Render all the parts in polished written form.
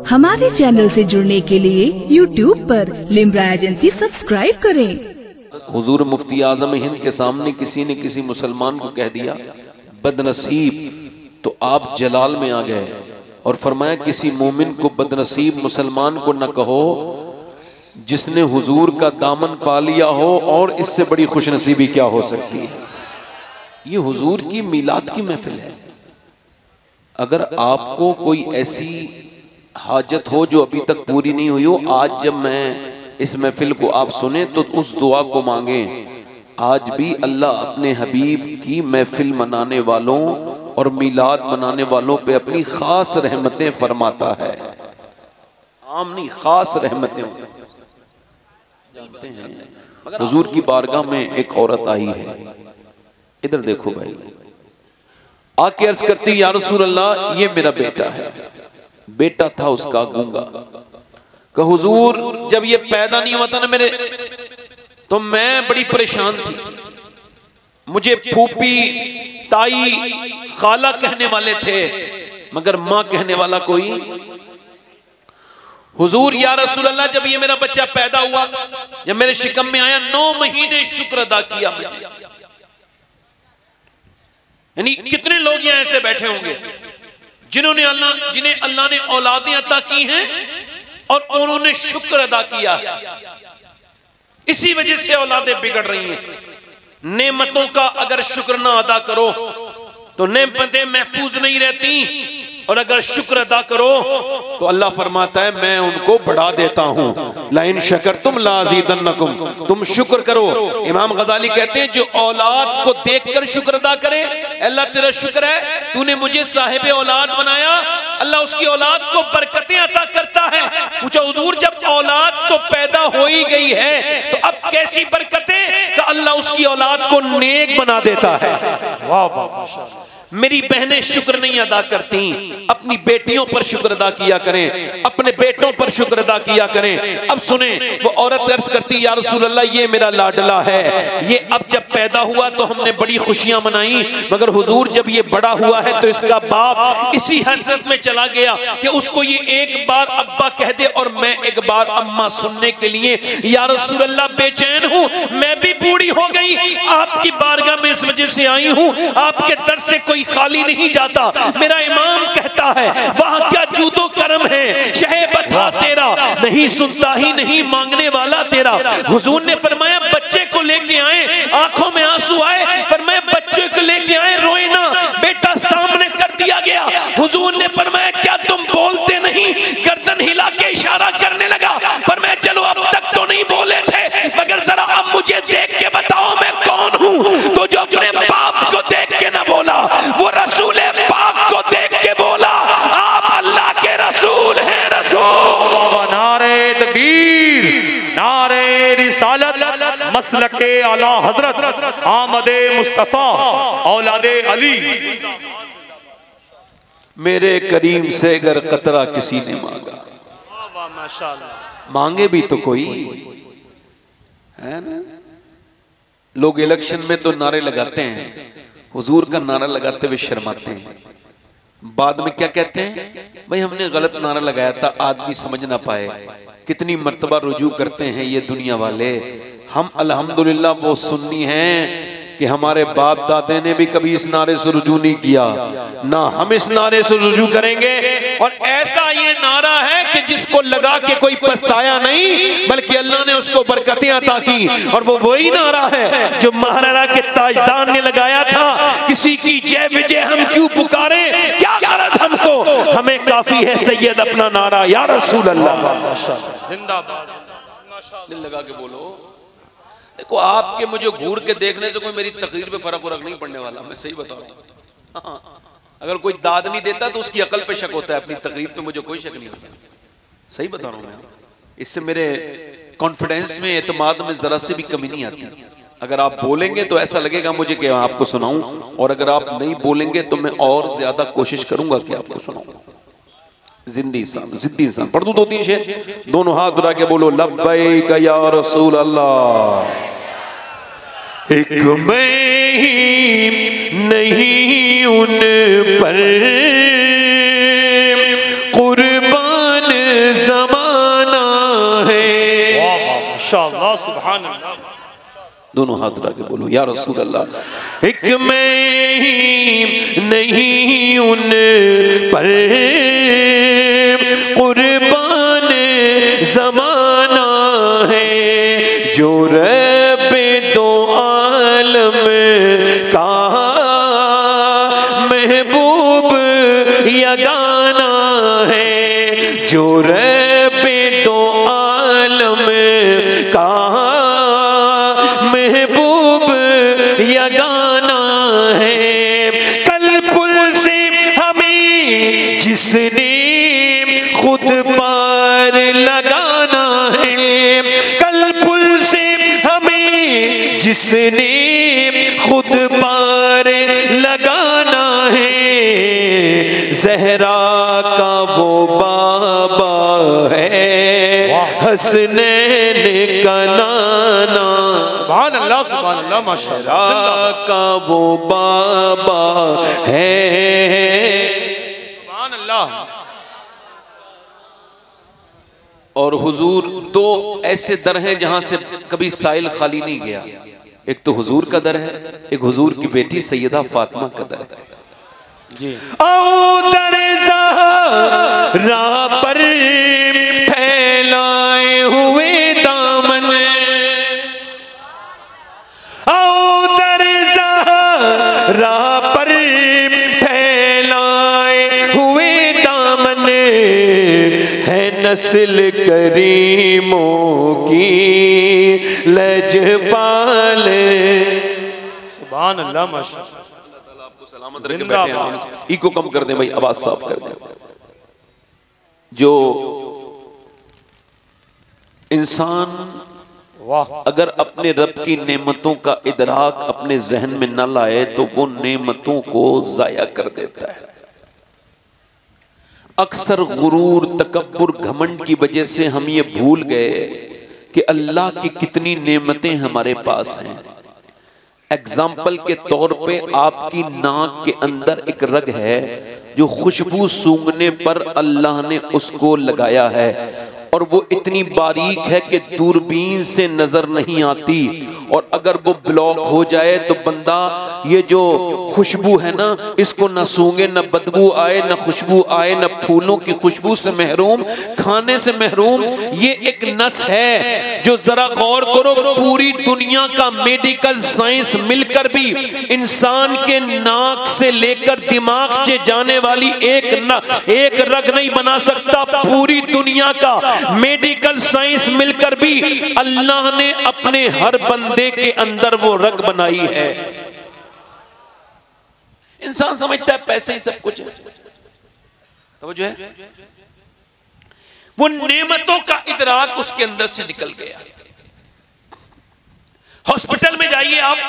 हमारे चैनल से जुड़ने के लिए YouTube पर लिम्रा एजेंसी सब्सक्राइब करें। हुजूर मुफ्ती आजम हिंद के सामने किसी ने किसी मुसलमान को कह दिया बदनसीब, तो आप जलाल में आ गए और फरमाया किसी मोमिन को बदनसीब मुसलमान को न कहो जिसने हुजूर का दामन पा लिया हो, और इससे बड़ी खुशनसीबी क्या हो सकती है। ये हुजूर की मिलाद की महफिल है। अगर आपको कोई ऐसी हाजत हो जो अभी तक पूरी नहीं हुई हो, आज जब मैं इस महफिल को आप सुने तो उस दुआ को मांगें। आज भी अल्लाह अपने हबीब की महफिल मनाने वालों और मिलाद मनाने वालों पे अपनी खास रहमतें फरमाता है। आम नहीं, खास रहमतें जानते हैं। हुजूर की बारगाह में एक औरत आई है, इधर देखो भाई, आके अर्ज करती या रसूल अल्लाह ये मेरा बेटा है। बेटा था उसका गूंगा। कहा हुजूर जब ये पैदा नहीं हुआ था ना मेरे, तो मैं बड़ी परेशान थी। मुझे फूफी, ताई, खाला कहने वाले थे मगर मां कहने वाला कोई। हुजूर या रसूल अल्लाह जब ये मेरा बच्चा पैदा हुआ, जब मेरे शिकम में आया, 9 महीने शुक्र अदा किया। यानी कितने लोग यहां ऐसे बैठे होंगे जिन्हें अल्लाह ने औलादें अता की हैं और उन्होंने शुक्र अदा किया। इसी वजह से औलादें बिगड़ रही हैं। नेमतों का अगर शुक्र ना अदा करो तो नेमतें महफूज नहीं रहती, और अगर शुक्र अदा करो तो अल्लाह फरमाता है मैं उनको बढ़ा देता हूं। लाइन शकरतुम लाज़ीदन्नकुम, तुम शुक्र करो। इमाम गजाली कहते हैं जो औलाद को देखकर शुक्र अदा करे, अल्लाह तेरा शुक्र है तूने मुझे साहिब औलाद बनाया, अल्लाह उसकी औलाद को बरकतें अता करता है। पूछा हुजूर जब औलाद तो पैदा हो ही गई है तो अब कैसी बरकतें, तो अल्लाह उसकी औलाद को नेक बना देता है। वाह वाह माशाअल्लाह। मेरी बहनें शुक्र नहीं अदा करती, अपनी बेटियों पर शुक्र अदा किया करें, अपने बेटों पर शुक्र अदा किया करें। अब सुने, वो औरत अर्ज करती या रसूल अल्लाह ये मेरा लाडला है, ये अब जब पैदा हुआ तो हमने बड़ी खुशियां मनाई, मगर हुजूर जब ये बड़ा हुआ है तो इसका बाप इसी हसरत में चला गया कि उसको ये एक बार अब्बा कह दे और मैं एक बार अम्मा सुनने के लिए। या रसूल अल्लाह बेचैन हूं, मैं भी बूढ़ी हो गई, आपकी बारगाह में इस वजह से आई हूं, आपके दर से कोई खाली नहीं जाता। मेरा इमाम कहता है वहां क्या जूदो करम है, शहे बता तेरा, नहीं सुनता ही नहीं मांगने वाला तेरा। हुजूर ने फरमाया बच्चे को लेके आए, आंखों में आंसू आए, फरमाया बच्चे को लेके आए, रोए ना, बेटा सामने कर दिया गया। हुजूर ने फरमाया क्या तुम बोलते नहीं, गर्दन हिला के इशारा करने लगा। फरमाया चलो अब तक तो नहीं बोले थे, मगर जरा अब मुझे देख के बताओ मैं कौन हूं। तो जो अपने बाप को देख के ना बोला वो रसूल पाक को देख के बोला आप अल्लाह के रसूल हैं। रसूल नारे तकबीर, नारे रिसालत, मसलके आला हजरत आमदे मुस्तफा औलादे अली। मेरे करीम से अगर कतरा किसी ने मांगा, मांगे भी तो कोई है ना। लोग इलेक्शन में तो नारे लगाते हैं, हुजूर का नारा लगाते हुए शर्माते हैं। बाद में क्या कहते हैं, भाई हमने गलत नारा लगाया था, आदमी समझ ना पाए। कितनी मर्तबा रुजू करते हैं ये दुनिया वाले। हम अल्हम्दुलिल्लाह वो सुन्नी हैं कि हमारे बाप दादे ने भी कभी इस नारे से रुजू नहीं किया, ना हम इस नारे से रुजू करेंगे। और ऐसा ये नारा है कि जिसको लगा के कोई पछताया नहीं, बल्कि अल्लाह ने उसको बरकतें अता की। और वो वही नारा है जो महाराणा के ताजदार ने लगाया था, किसी की जय विजय हम क्यों पुकारे, क्या गरज हमको, हमें काफी है सैयद अपना नारा या रसूल अल्लाह। जिंदाबाद, दिल लगा के बोलो। देखो आपके मुझे घूर के देखने से कोई मेरी तकरीर पे फर्क नहीं पड़ने वाला, मैं सही बता रहा हूं। अगर कोई दाद नहीं देता तो उसकी अकल पे शक होता है, अपनी तकरीर पे मुझे कोई शक नहीं होता। सही बता रहा हूं मैं, इससे मेरे कॉन्फिडेंस में, एतमाद में जरा से भी कमी नहीं आती। अगर आप बोलेंगे तो ऐसा लगेगा मुझे कि आपको सुनाऊं, और अगर आप नहीं बोलेंगे तो मैं और ज्यादा कोशिश करूंगा कि आपको सुनाऊं। जिद्दी इंसान पढ़ दूं 2-3 शेर, दोनों हाथ उठा के बोलो लब्बैक या रसूल अल्लाह। एक मैं ही नहीं उन पर कुर्बान दोनों हाथ उठा के बोलो या रसूल अल्लाह। एक मैं ही नहीं उन पर कुर्बान ज़माना है, जो रब्बे दो आलम का महबूब यगाना है, जो रब्बे दो आलम का महबूब यगाना है। कल पुल से हमें जिसने खुद पार लगाना है, कल पुल से हमें जिसने खुद पार लगाना है, ज़हरा का वो बाबा है, हसनैन का नाना। सुभान अल्लाह माशाअल्लाह। का वो बाबा है। सुभान अल्लाह। और हुजूर दो ऐसे दर हैं जहां से कभी साइल खाली नहीं गया। एक तो हुजूर का दर है, एक हुजूर की बेटी सैयदा फातिमा का दर है जी। आओ दर ज़हरा पर फैलाए हुए दामन, आओ दर ज़हरा पर फैलाए हुए दामन, है नस्ल करीमों की लजपाल। सुभान अल्लाह माशाअल्लाह। आपको सलामत रखे बैठे हैं। इको कम कर दें भाई, आवाज साफ कर दें। जो इंसान अगर अपने रब की नेमतों का इदराक अपने जहन में न लाए तो वो नेमतों को जाया कर देता है। अक्सर गुरूर, तकब्बुर, घमंड की वजह से हम ये भूल गए कि अल्लाह की कितनी नेमतें हमारे पास हैं। एग्जाम्पल के तौर पे आपकी नाक के अंदर एक रग है जो खुशबू सूंघने पर अल्लाह ने उसको लगाया है, और वो इतनी बारीक है कि दूरबीन से नजर नहीं आती, और अगर वो ब्लॉक हो जाए तो बंदा ये जो खुशबू है ना, इसको न सूंघे, न बदबू आए, न खुशबू आए, न फूलों की खुशबू से महरूम, खाने से महरूम। ये एक नस है जो जरा गौर करो, पूरी दुनिया का मेडिकल साइंस मिलकर भी इंसान के नाक से लेकर दिमाग से जाने वाली एक रग नहीं बना सकता। पूरी दुनिया का मेडिकल साइंस मिलकर भी अल्लाह ने अपने हर बंदे के अंदर वो रग बनाई है। इंसान समझता है पैसे ही सब कुछ है, तो जो है वो नेमतों का इदराक उसके अंदर से निकल गया। हॉस्पिटल में जाइए आप,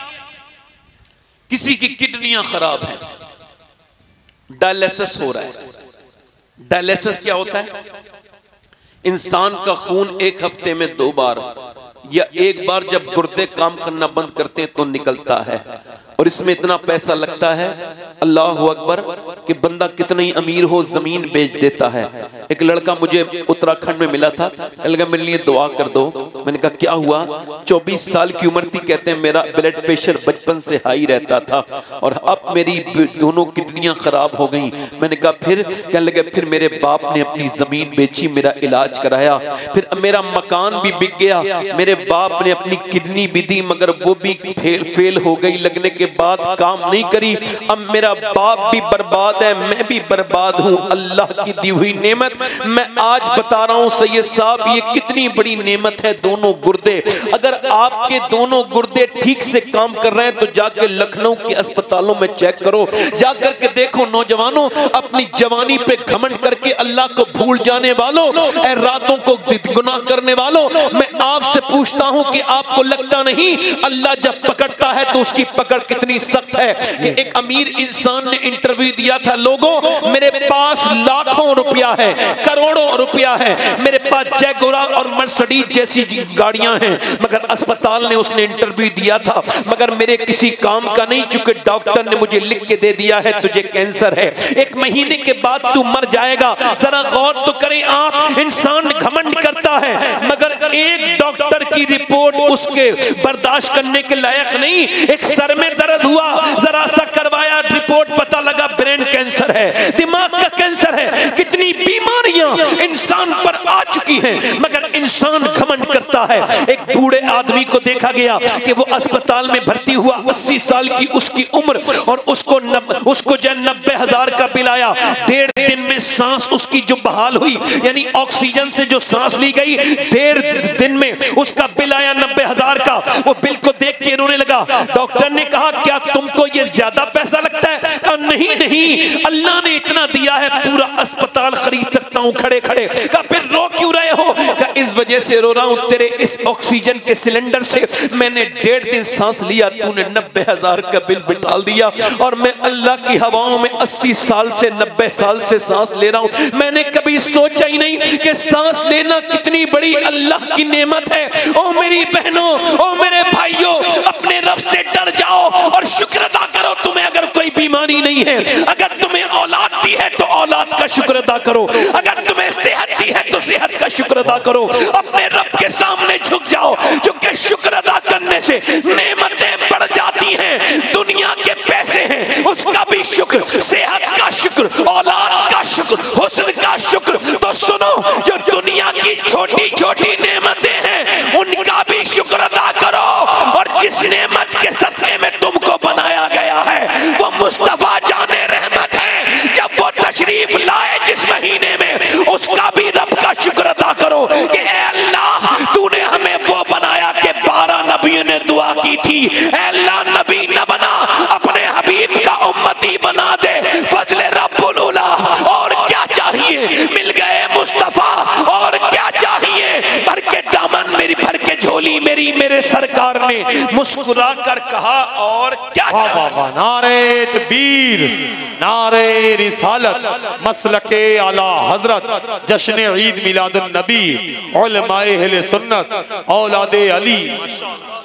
किसी की किडनियां खराब हैं, डायलिसिस हो रहा है। डायलिसिस क्या होता है? इंसान का खून एक हफ्ते में 2 बार या एक बार जब गुर्दे काम करना बंद करते हैं तो निकलता है, और इसमें इतना पैसा लगता है, अल्लाह अकबर, कि बंदा कितना ही अमीर हो जमीन बेच देता है। एक लड़का मुझे उत्तराखंड में मिला था, लगा मेरे लिए दुआ कर दो। मैंने कहा क्या हुआ? 24 साल की उम्र थी, कहते हैं मेरा ब्लड प्रेशर बचपन से हाई रहता था और अब मेरी दोनों किडनियां खराब हो गई। मैंने कहा फिर? कहने लगे फिर मेरे बाप ने अपनी जमीन बेची, मेरा इलाज कराया, फिर मेरा मकान भी बिक गया, मेरे बाप ने अपनी किडनी भी दी मगर वो भी फेल हो गई, लगने के बाद काम नहीं करी। अब मेरा बाप भी बर्बाद है, मैं भी बर्बाद हूं। अल्लाह की दी हुई नेमत मैं आज बता रहा हूं सैयद साहब, ये कितनी बड़ी नेमत है। दोनों गुर्दे, अगर आपके दोनों गुर्दे ठीक से काम कर रहे हैं तो जाकर लखनऊ के अस्पतालों में चेक करो, जाकर के देखो। नौजवानों, अपनी जवानी पे घमंड करके अल्लाह को भूल जाने वालों, रातों को गुनाह करने वालों, मैं आपसे पूछता हूं कि आपको लगता नहीं अल्लाह जब पकड़ता है तो उसकी पकड़ कितनी सख्त है कि एक अमीर इंसान ने इंटरव्यू दिया था, लोगों मेरे पास लाखों रुपया है, करोड़ों रुपया है, मेरे पास जैगुआर और मर्सिडीज जैसी गाड़ियां हैं, मगर अस्पताल ने उसने इंटरव्यू दिया था मगर मेरे किसी काम का नहीं, चूंकि डॉक्टर ने मुझे लिख के दे दिया है तुझे कैंसर है, 1 महीने के बाद तू मर जाएगा। जरा गौर तो करें आप, इंसान घमंड करता है मगर एक डॉक्टर की रिपोर्ट उसके बर्दाश्त करने के लायक नहीं। एक सर में दर्द हुआ, जरा सा करवाया, रिपोर्ट पता लगा ब्रेन कैंसर है, दिमाग का कैंसर है। कितनी बीमारियां इंसान पर आ चुकी हैं मगर इंसान घमंड करता है। एक बूढ़े आदमी को देखा गया कि वो अस्पताल में भर्ती हुआ, 80 साल की उसकी उम्र, और उसको जो 90,000 का बिल आया। 1.5 दिन में सांस उसकी जो बहाल हुई, यानी ऑक्सीजन से जो सांस ली गई, 1.5 दिन में उसका बिल आया 90,000 का। वो बिल को देख के रोने लगा। डॉक्टर ने कहा क्या तुमको ये ज्यादा पैसा लगता है? नहीं नहीं, अल्लाह ने इतना दिया है, पूरा अस्पताल खरीद सकता हूं खड़े खड़े। कहा फिर रो क्यों रहे हो? कहा इस वजह से रो रहा हूं, तेरे इस ऑक्सीजन के सिलेंडर से मैंने 1.5 दिन सांस लिया, तूने 90,000 का बिल बिठा दिया, और मैं अल्लाह की हवाओं में 80 साल से 90 साल से सांस ले रहा हूं। मैंने कभी सोचा ही नहीं कि सांस लेना कितनी बड़ी अल्लाह की नेमत है। ओ मेरी बहनों, ओ मेरे भाइयों, अपने रब से डर जाओ और शुक्र अदा करो। तुम्हें अगर कोई बीमारी नहीं है, अगर तुम्हें औलाद दी है तो औलाद का शुक्र अदा करो, अगर तुम्हें सेहत दी है तो सेहत का शुक्र अदा करो। अपने रब के सामने झुक जाओ, क्योंकि शुक्र अदा करने से नेमतें बढ़ जाती हैं। दुनिया के पैसे हैं उसका भी शुक्र, सेहत का शुक्र, औलाद का शुक्र, हुस्न का शुक्र। तो सुनो, जो दुनिया की छोटी छोटी नेमतें हैं उनका भी शुक्र अदा करो। और जिस नेमत के सदके में तुमको बनाया गया है वो मुस्तफा जाने रहमत है। जब वो तशरीफ लाए जिस महीने में, उसका भी रब का शुक्र अदा करो कि ऐ अल्लाह, तूने हमें वो बनाया कि 12 नबियों ने दुआ की थी, ऐ अल्लाह नबी न बना, अपने हबीब का उम्मती बना दे। फजले रब्बुल उला, और क्या चाहिए? मिल गए मुस्तफा, और क्या चाहिए? भर के दामन मेरी, भर के झोली मेरी, मेरे सरकार ने मुस्कुरा कर कहा, और क्या चाहिए? नारे तकबीर, नारे रिसालत, मसलके आला हजरत, जश्न ईद मिलादुन नबी, उलमाए अहले सुन्नत, औलादे अली।